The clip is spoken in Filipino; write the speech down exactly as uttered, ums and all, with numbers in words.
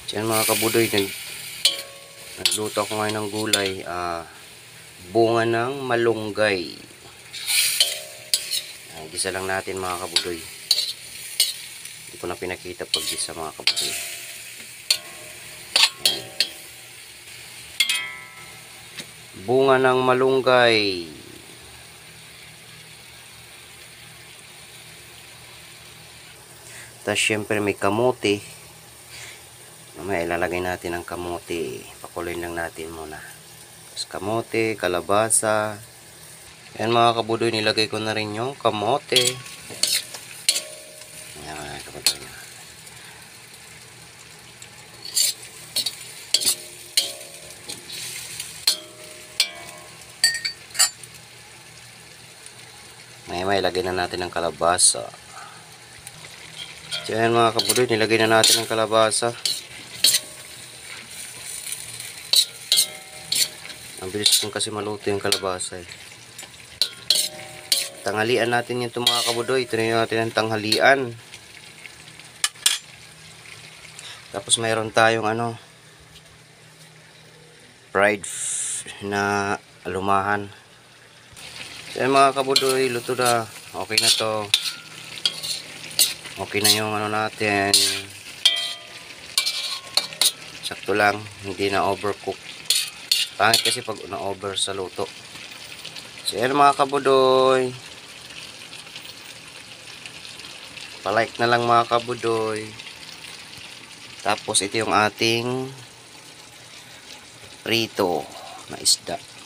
So yan mga kabudoy, nag, nagluto ako ngayon ng gulay. Uh, bunga ng malunggay. Uh, gisa lang natin mga kabudoy. Hindi ko na pinakita pag gisa mga kabudoy. Ayan. Bunga ng malunggay. Tapos syempre may kamote. Mamaya ilalagay natin ang kamote. Pakuloyin lang natin muna. Tapos kamote, kalabasa. Ayan mga kabudoy, nilagay ko na rin yung kamote. Ayan mga kabudoy. Mamaya ilagay na natin ang kalabasa. So ayan mga kabudoy, nilagay na natin ang kalabasa. Ang bilis kong kasi maluto yung kalabasa eh. Tanghalian natin yung mga kabudoy. Ito na natin ang tanghalian. Tapos mayroon tayong ano, fried na alumahan. So yan mga kabudoy, luto na. Okay na to. Okay na yung ano natin. Sakto lang, hindi na overcook. Pangit kasi pag na-over sa luto. So yan mga kabudoy. Pa-like na lang mga kabudoy. Tapos ito yung ating prito na isda.